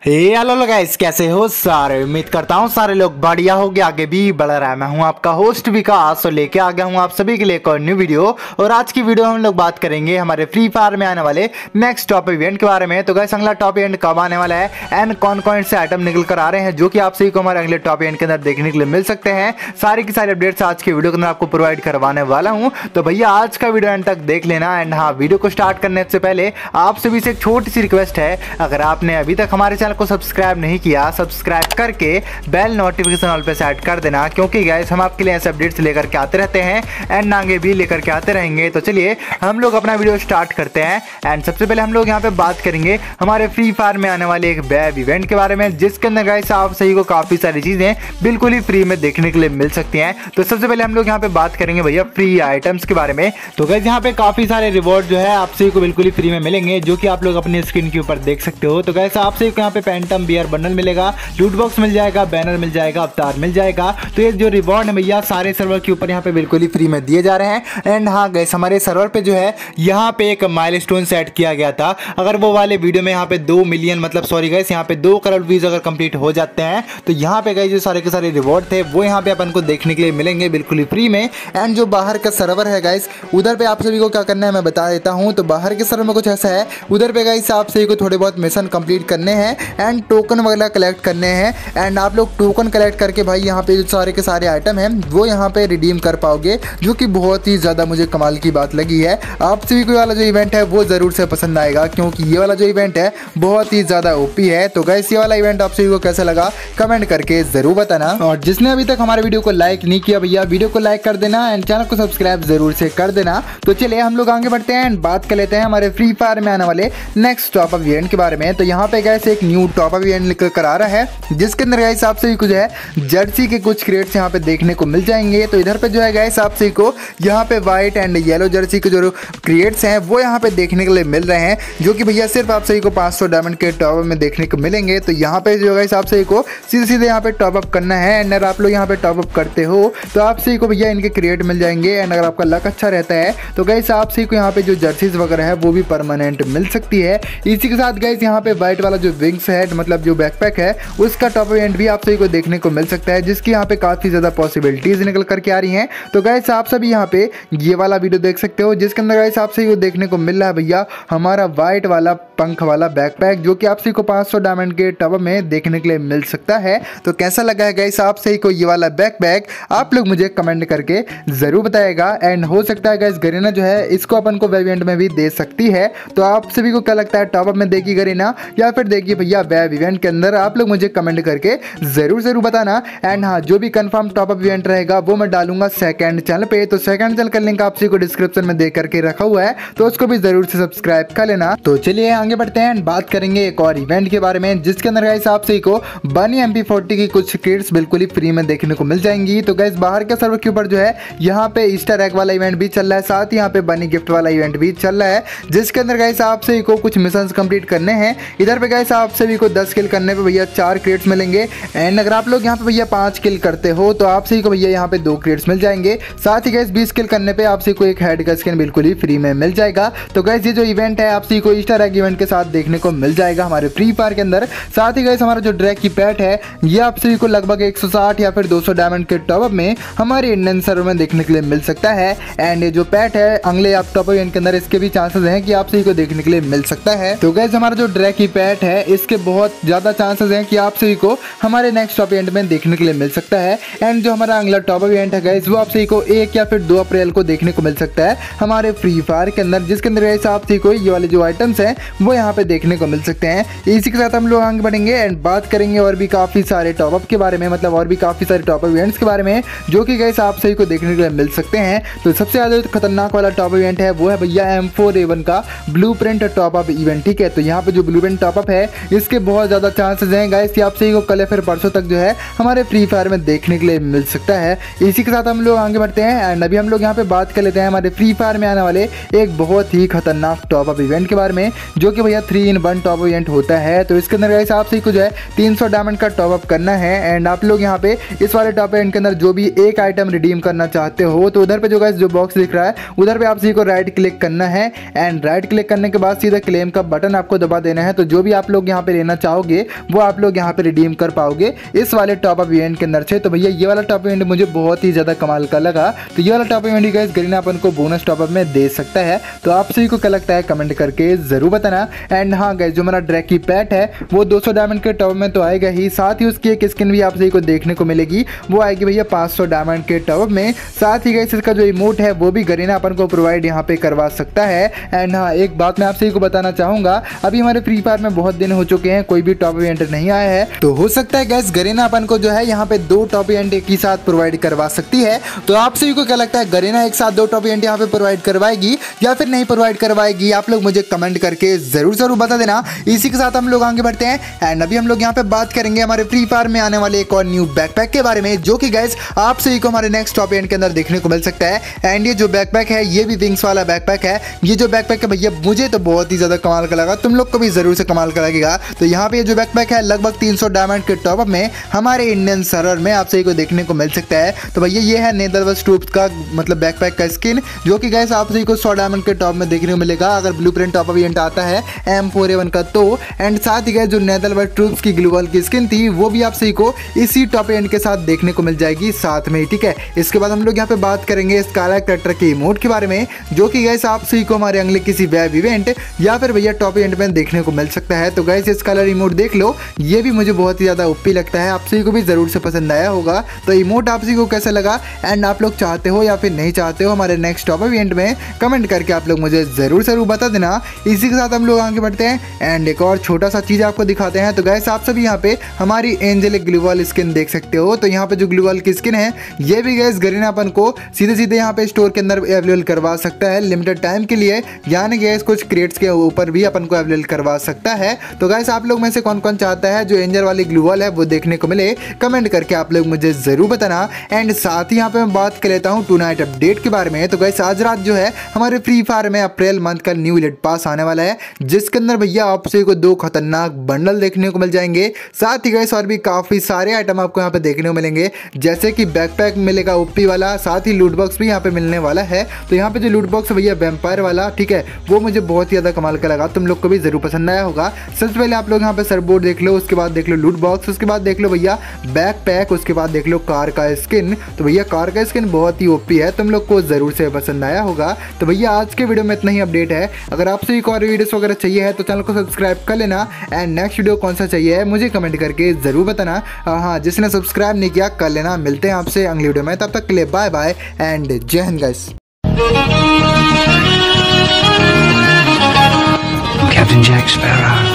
Hello guys, कैसे हो सारे। उम्मीद करता हूँ सारे लोग बढ़िया हो गए, आगे भी बढ़ रहा है। मैं हूँ आपका होस्ट विकास और लेके आ गया हूँ आप सभी के लिए एक और न्यू वीडियो। और आज की वीडियो हम लोग बात करेंगे हमारे फ्री फायर में आने वाले नेक्स्ट टॉप इवेंट के बारे में। तो गाइस, अगला टॉप इवेंट कब आने वाला है एंड कौन कौन से आइटम निकल कर आ रहे हैं जो कि आप सभी को हमारे अगले टॉप इवेंट के अंदर देखने के लिए मिल सकते हैं, सारी की सारी अपडेट्स आज की वीडियो के अंदर आपको प्रोवाइड करवाने वाला हूँ। तो भैया आज का वीडियो एंड तक देख लेना। एंड हाँ, वीडियो को स्टार्ट करने से पहले आप सभी से एक छोटी सी रिक्वेस्ट है, अगर आपने अभी तक हमारे चैनल को सब्सक्राइब नहीं किया, सब्सक्राइब करके बेल नोटिफिकेशन ऑल पे सेट कर देना, क्योंकि गाइस हम आपके लिए ऐसे अपडेट्स लेकर के आते रहते हैं एंड आगे भी लेकर के आते रहेंगे। तो चलिए हम लोग अपना वीडियो स्टार्ट करते हैं। एंड सबसे पहले हम लोग यहाँ पे बात करेंगे हमारे फ्री फायर में आने वाले एक वेब इवेंट के बारे में, जिसके अंदर गाइस आप सही को काफी सारी चीजें बिल्कुल ही फ्री में देखने के लिए मिल सकती हैं। तो सबसे पहले हम लोग यहाँ पे बात करेंगे भैया फ्री आइटम्स के बारे में। तो गाइस यहाँ पे काफी सारे रिवॉर्ड जो है आप सही को बिल्कुल ही फ्री में मिलेंगे, जो कि आप लोग अपनी स्क्रीन के ऊपर देख सकते हो। तो गाइस आप सही को यहाँ पे पैंटम बियर बंडल मिलेगा, लूट बॉक्स मिल जाएगा, बैनर मिल जाएगा, अवतार मिल जाएगा। तो ये जो रिवॉर्ड है भैया सारे सर्वर के ऊपर यहाँ पे बिल्कुल ही फ्री में दिए जा रहे हैं। एंड हाँ गाइस, हमारे सर्वर पे जो है यहाँ पे एक माइलस्टोन सेट किया गया था। अगर वो वाले वीडियो में यहाँ पे 2 मिलियन मतलब सॉरी गाइस, यहाँ पे 2 करोड़ व्यूज अगर कंप्लीट हो जाते हैं तो यहाँ पे गाइस जो सारे के सारे रिवॉर्ड थे वो यहाँ पे अपन को देखने के लिए मिलेंगे बिल्कुल ही फ्री में। एंड जो बाहर का सर्वर है गाइस, उधर पे आप सभी को क्या करना है मैं बता देता हूँ। तो बाहर के सर्वर में कुछ ऐसा है, उधर पे गाइस आप सभी को थोड़े बहुत मिशन कंप्लीट करने हैं एंड टोकन वगैरह कलेक्ट करने हैं। एंड आप लोग टोकन कलेक्ट करके भाई यहाँ पे जो सारे के सारे आइटम हैं वो यहाँ पे रिडीम कर पाओगे, जो कि बहुत ही ज़्यादा मुझे कमाल की बात लगी है। आप सभी को वाला जो इवेंट है वो ज़रूर से पसंद आएगा, क्योंकि ये वाला जो इवेंट है बहुत ही ज़्यादा ओपी है। तो गाइस ये वाला इवेंट आप सभी को कैसा लगा कमेंट करके ज़रूर बताना। और जिसने अभी तक हमारे वीडियो को लाइक नहीं किया भैया, वीडियो को लाइक कर देना एंड चैनल को सब्सक्राइब जरूर से कर देना। तो चलिए हम लोग आगे बढ़ते हैं एंड बात कर लेते हैं हमारे फ्री फायर में आने वाले नेक्स्ट टॉप अप इवेंट के बारे में। तो यहाँ पे गाइस एक न्यू टॉप अप इवेंट निकल कर आ रहा है, जिसके अंदर गाइस आप सभी को जो है जर्सी के कुछ क्रेट्स यहाँ पे देखने को मिल जाएंगे। तो इधर पे जो है गाइस आप सभी को यहाँ पे व्हाइट एंड येलो जर्सी के जो क्रेट्स हैं वो यहाँ पे देखने के लिए मिल रहे हैं, जो कि भैया सिर्फ आप सभी को 500 डायमंड के टॉप अप में देखने को मिलेंगे। तो यहाँ पे जो गाइस आप सभी को सीधे सीधे यहाँ पे टॉप अप करना है। एंड अगर आप लोग यहाँ पे टॉप अप करते हो तो आप सभी को भैया इनके क्रिएट मिल जाएंगे। एंड अगर आपका लक अच्छा रहता है तो गाइस आप सभी को यहाँ पे जो जर्सीज वगैरह है वो भी परमानेंट मिल सकती है। इसी के साथ गाइस यहाँ पे व्हाइट वाला जो विंग्स है मतलब जो बैकपैक है उसका टॉप इवेंट भी आप सभी को देखने को मिल सकता है, जिसकी यहाँ पे काफी ज्यादा पॉसिबिलिटीज निकल करके आ रही हैं। तो गाइस आप सभी यहाँ पे ये वाला वीडियो देख सकते हो, जिसके अंदर गाइस आप सभी को देखने को मिल रहा है भैया हमारा व्हाइट वाला पंख वाला बैकपैक, जो कि आप सभी को 500 डायमंड के टॉप अप में देखने के लिए मिल सकता है। तो कैसा लगा है गाइस आप सभी को ये वाला बैकपैक, आप लोग मुझे कमेंट करके जरूर बताएगा। एंड हो सकता है गाइस गरीना जो है इसको अपन को वेब इवेंट में भी दे सकती है। तो आप सभी को क्या लगता है, टॉप अप में देगी गरीना या फिर देगी भैया वेब इवेंट के अंदर, आप लोग मुझे कमेंट करके जरूर बताना। एंड हाँ, जो भी कंफर्म टॉप अप इवेंट रहेगा वो मैं डालूंगा सेकंड चैनल पे। तो सेकंड चैनल का लिंक आप सभी को डिस्क्रिप्शन में दे करके रखा हुआ है, तो उसको भी जरूर से सब्सक्राइब कर लेना। तो चलिए आगे बढ़ते हैं, बात करेंगे एक और इवेंट के बारे में, जिसके अंदर गाइस आप सभी को बनी MP40 की कुछ किट्स बिल्कुल ही फ्री में देखने को मिल जाएंगी। तो गाइस बाहर के सर्वर के ऊपर जो है यहाँ पे ईस्टर एग वाला इवेंट भी चल रहा है, साथ ही यहाँ पे बनी गिफ्ट वाला इवेंट भी चल रहा है, जिसके अंदर गाइस आप सभी को कुछ मिशन कंप्लीट करने हैं। इधर पे गाइस आप सभी को 10 किल करने पे भैया 4 क्रेट्स मिलेंगे। एंड अगर आप लोग यहाँ पे भैया 5 किल करते हो तो आप सभी को भैया यहाँ पे 2 क्रेट्स मिल जाएंगे। साथ ही गाइस 20 किल करने पे आप सभी को एक हेड का स्किन बिल्कुल ही फ्री में मिल जाएगा। तो गाइस ये जो इवेंट है आप सभी को ईस्टर एग इवेंट के साथ देखने को मिल जाएगा हमारे फ्री फायर के अंदर। साथ ही गाइस हमारा जो ड्रैग की पैट है ये आप सभी को लगभग 160 या फिर 200 डायमंड के टॉप अप में हमारे इंडियन सर्वर में देखने के लिए मिल सकता है। एंड ये जो पैट है अगले आप टॉप इवेंट के अंदर इसके भी चांसेस हैं कि आप सभी को देखने के लिए मिल सकता है। तो गाइस हमारा जो ड्रैग की पैट है इसके बहुत ज्यादा चांसेस हैं कि आप सभी को हमारे नेक्स्ट टॉप इवेंट में देखने के लिए मिल सकता है। एंड जो हमारा अगला टॉप इवेंट है गाइस वो आप सभी को 1 या फिर 2 अप्रैल को देखने को मिल सकता है हमारे फ्री फायर के अंदर, जिसके अंदर गाइस आप सभी को ये वाले जो आइटम्स हैं वो यहाँ पे देखने को मिल सकते हैं। इसी के साथ हम लोग आगे बढ़ेंगे एंड बात करेंगे और भी काफी सारे टॉप अप के बारे में, मतलब और भी काफी सारे टॉप अप इवेंट्स के बारे में, जो कि गाइस आप सभी को देखने के लिए मिल सकते हैं। तो सबसे ज्यादा खतरनाक वाला टॉप इवेंट है वो है भैया M4A1 का ब्लूप्रिंट टॉप अप इवेंट, ठीक है। तो यहाँ पे जो ब्लूप्रिंट टॉप अप है इसके बहुत ज्यादा चांसेस हैं गाइस कि आप सभी को कल फिर परसों तक जो है हमारे फ्री फायर में देखने के लिए मिल सकता है। इसी के साथ हम लोग आगे बढ़ते हैं एंड अभी हम लोग यहाँ पे बात कर लेते हैं हमारे फ्री फायर में आने वाले एक बहुत ही खतरनाक टॉप अप इवेंट के बारे में, जो कि भैया 3-in-1 टॉप इवेंट होता है। तो इसके अंदर गाइस आप सभी को जो है 300 डायमंड का टॉप अप करना है। एंड आप लोग यहाँ पे इस वाले टॉप इवेंट के अंदर जो भी एक आइटम रिडीम करना चाहते हो तो उधर पे जो गाइस जो बॉक्स दिख रहा है उधर पे आप सभी को राइट क्लिक करना है। एंड राइट क्लिक करने के बाद सीधा क्लेम का बटन आपको दबा देना है। तो जो भी आप लोग यहाँ पे लेना चाहोगे वो आप लोग यहाँ पे रिडीम कर पाओगे इस वाले टॉप अप इवेंट के अंदर से। तो भैया ये वाला टॉप इवेंट मुझे बहुत ही ज़्यादा कमाल का लगा। तो ये वाला टॉप इवेंट गाइस गरीना अपन को बोनस टॉप अप में दे सकता है। तो आप सभी को क्या लगता है कमेंट करके ज़रूर बताना। एंड हाँ गाइस, जो मेरा ड्रैग की पैट है वो 200 डायमंड के टॉप में तो आएगा ही, साथ ही उसकी एक स्किन भी आप सभी को देखने को मिलेगी, वो आएगी भैया 500 डायमंड के टॉप में। साथ ही गाइस इसका जो इमोट है वो भी गरीना अपन को प्रोवाइड यहाँ पे करवा सकता है। एंड हाँ, एक बात मैं आप सभी को बताना चाहूँगा, अभी हमारे फ्री फायर में बहुत दिन हो चुके हैं, कोई भी टॉप इवेंट नहीं आया है। तो हो सकता है गाइस गरीना अपन को जो है यहाँ पे 2 टॉप इवेंट एक ही साथ प्रोवाइड करवा सकती है। तो आप सभी को क्या लगता है गरीना एक साथ 2 टॉप इवेंट यहाँ पे प्रोवाइड करवाएगी या फिर नहीं प्रोवाइड करवाएगी? आप लोग मुझे कमेंट करके जरूर बता देना। इसी के साथ हम लोग आगे बढ़ते हैं एंड अभी हम लोग यहाँ पे बात करेंगे हमारे फ्री फायर में आने वाले एक और न्यू बैकपैक के बारे में, जो कि गाइस आप सभी को हमारे नेक्स्ट टॉप इवेंट के अंदर देखने को मिल सकता है। एंड ये जो बैकपैक है ये भी विंग्स वाला बैकपैक है। ये जो बैकपैक है भैया मुझे तो बहुत ही ज्यादा कमाल का लगा, तुम लोग को भी जरूर से कमाल का लगेगा। तो यहाँ पे ये जो बैकपैक है लगभग 300 डायमंड के टॉप अप में हमारे इंडियन सर्वर में आप सभी को देखने को मिल सकता है। तो भैया ये है नेदरवर्ल्ड ट्रूप्स का मतलब बैकपैक का स्किन, जो कि गाइस आप सभी को 100 डायमंड के टॉप में देखने को मिलेगा अगर ब्लूप्रिंट टॉप अप इवेंट आता है M4A1 का। तो एंड साथ ही गाइस जो नेदरवर्ल्ड ट्रूप्स की ग्लोबल की स्किन थी वो भी आप सभी को इसी टॉप इवेंट के साथ देखने को मिल जाएगी साथ में, ठीक है। इसके बाद हम लोग यहाँ पे बात करेंगे स्काला कैरेक्टर के इमोट के बारे में, जो कि गाइस आप सभी को हमारे अगले किसी वेब इवेंट या फिर भैया टॉप इवेंट में देखने को मिल सकता है। तो गाइस इस कलर इमोट देख लो, ये भी मुझे बहुत ही ज़्यादा ओपी लगता है, आप सभी को भी ज़रूर से पसंद आया होगा। तो इमोट आप सभी को कैसा लगा एंड आप लोग चाहते हो या फिर नहीं चाहते हो हमारे नेक्स्ट टॉप इवेंट में, कमेंट करके आप लोग मुझे ज़रूर बता देना। इसी के साथ हम लोग आगे बढ़ते हैं एंड एक और छोटा सा चीज़ आपको दिखाते हैं। तो गाइस आप सभी यहाँ पे हमारी एंजेलिक ग्लूवल स्किन देख सकते हो। तो यहाँ पे जो ग्लूवल की स्किन है ये भी गाइस गरीना अपन को सीधे यहाँ पे स्टोर के अंदर अवेलेबल करवा सकता है लिमिटेड टाइम के लिए, यानी गाइस कुछ क्रेट्स के ऊपर भी अपन को अवेलेबल करवा सकता है। तो गाइस आप लोग में से कौन कौन चाहता है जो एंजल वाली ग्लूवल है वो देखने को मिले, कमेंट करके आप लोग मुझे जरूर बताना। एंड साथ ही यहाँ पे मैं बात कर लेता हूँ टू नाइट अपडेट के बारे में। तो गाइस आज रात जो है हमारे फ्री फायर में अप्रैल मंथ का न्यू इलीट पास आने वाला है, जिसके अंदर भैया आप सभी को 2 खतरनाक बंडल देखने को मिल जाएंगे। साथ ही गाइस और भी काफी सारे आइटम आपको यहाँ पे देखने को मिलेंगे, जैसे कि बैकपैक मिलेगा ओपी वाला, साथ ही लूट बॉक्स भी यहाँ पे मिलने वाला है। तो यहाँ पे जो लूट बॉक्स है भैया वैम्पायर वाला, ठीक है, वो मुझे बहुत ही ज्यादा कमाल का लगा, तुम लोग को भी जरूर पसंद आया होगा। सबसे पहले आप लोग यहाँ पे सरबोर्ड देख लो, उसके बाद देख लो लूट बॉक्स, उसके बाद देख लो भैया बैकपैक, उसके बाद देख लो कार का स्किन। तो भैया कार का स्किन बहुत ही ओपी है, तुम लोग को जरूर से पसंद आया होगा। तो भैया आज के वीडियो में इतना ही अपडेट है। अगर आपसे एक और वीडियोस वगैरह चाहिए है तो चैनल को सब्सक्राइब कर लेना एंड नेक्स्ट वीडियो कौन सा चाहिए है मुझे कमेंट करके जरूर बताना। हाँ, जिसने सब्सक्राइब नहीं किया कर लेना। मिलते हैं आपसे अगली वीडियो में, तब तक के लिए बाय बाय एंड जय Hind guys. Captain Jack Sparrow.